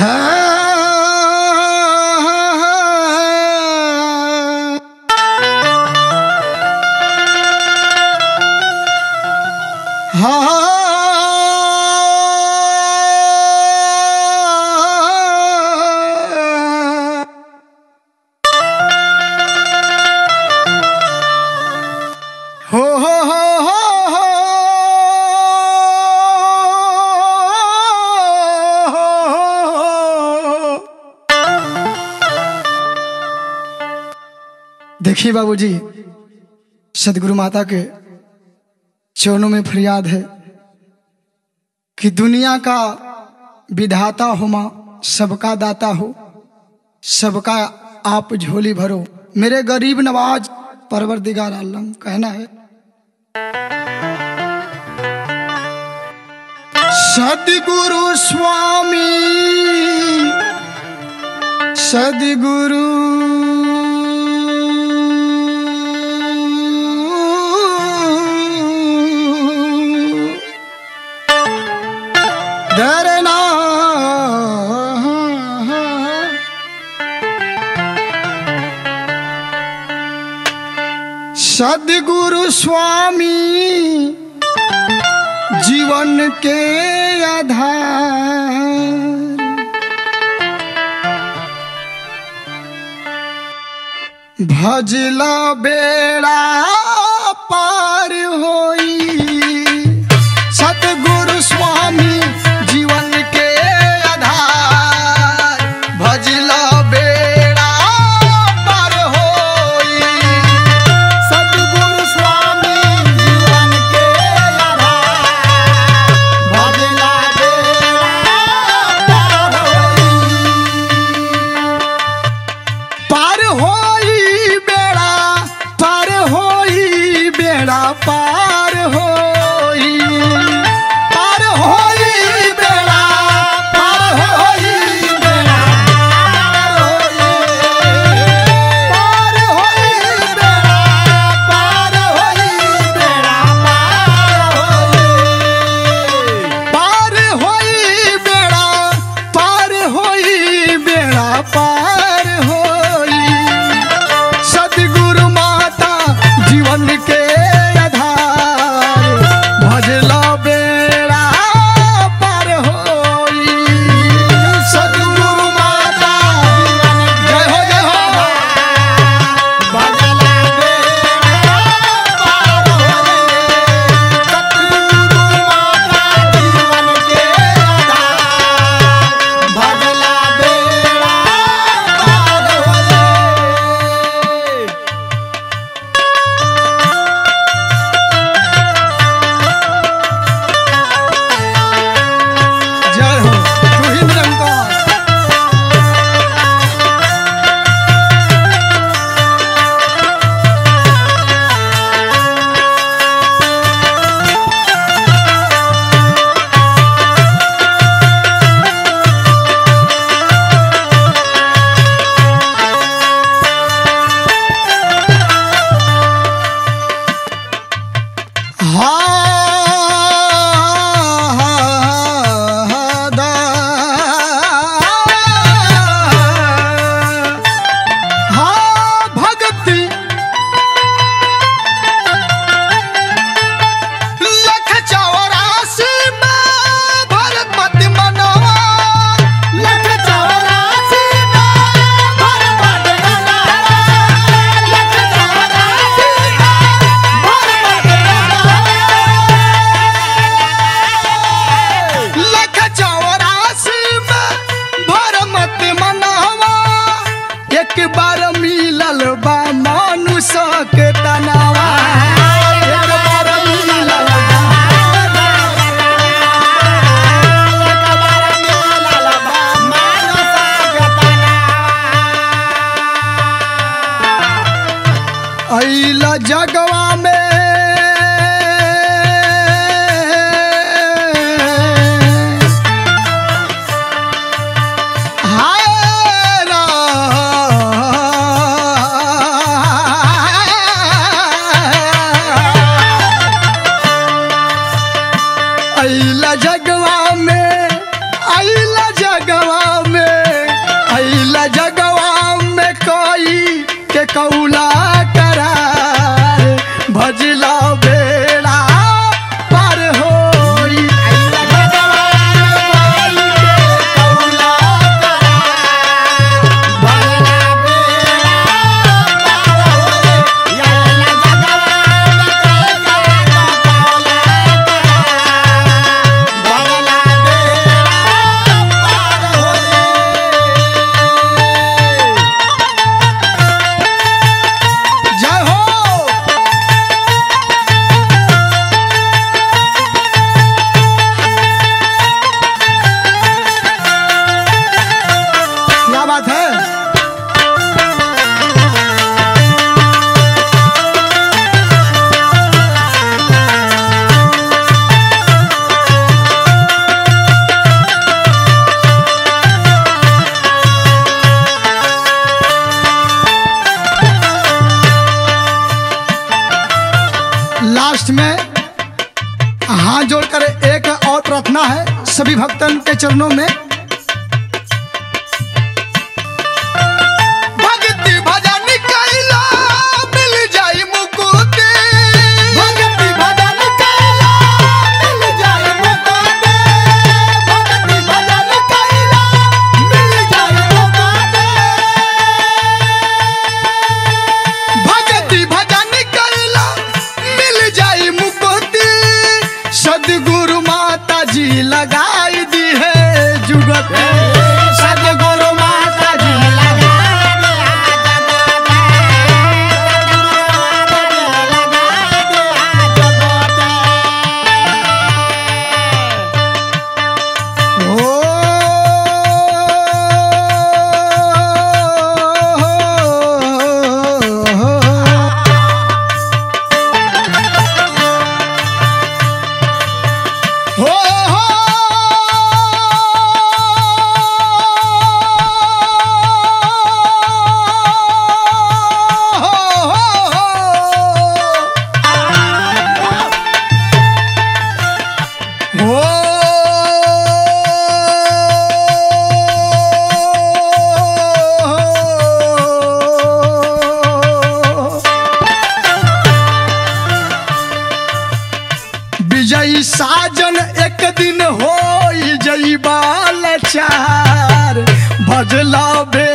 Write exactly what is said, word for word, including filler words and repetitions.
देखिए बाबूजी, सदगुरु माता के चरणों में फरियाद है कि दुनिया का विधाता हो माँ, सबका दाता हो, सबका आप झोली भरो, मेरे गरीब नवाज परवरदिगार आलम। कहना है सदगुरु स्वामी सदगुरु डरना सदगुरु स्वामी जीवन के आधार, भजला बेड़ा पार होई। सतगुरु स्वामी जीवन के आधार, भजला बेड़ा पार होई। सतगुरु स्वामी जीवन के आधार, भजला बेड़ा पार होई। पार होई बेड़ा पार होई बेड़ा पार होई। पार होई बेड़ा पार होई बेड़ा पार होई। पार होई बेड़ा पार होई बेड़ा पार होई बेड़ा पार होई। पार होई बेड़ा पार होई। सतगुरु माता जीवन के आधार, भजला बेड़ा पार होई। सतगुरु माता जय हो जय हो, भजला बेड़ा पार होई। सतगुरु माता जीवन के आधार, भजला बेड़ा पार होई। जय हो तू ही निरंकार। हाँ दा हाँ भक्ति लख चौरासी में भरत मत मनवा। लख चौरासी में भरत मत मनवा। लख चौरासी में भरत मत मनवा। लख चौरासी में भरत मनवा। एक बार मिलल बा मनुष्य के तनावा। एक बार मिलल बा एक बार मिलल बा मनुष्य के तनावा। अइला जगवा में हाय रा अइला जगवा में अइला जगवा में कौला करार भजला बेड़ा पार होई। लास्ट में हाथ जोड़कर एक और प्रार्थना है सभी भक्तन के चरणों में। भक्ति भजन कैला मिल जाई मुक्ति, भक्ति भजन कैला मिल जाई मुक्ति, भक्ति भजन कैला मिल जाई मुक्ति, भक्ति भजन कैला मिल जाई मुक्ति। सदगुरु माता जी लगाई दी है जुगत, सदगुरु माता जी लगाई दी विजयी साजन एक दिन हो जई बाल चार भजला बे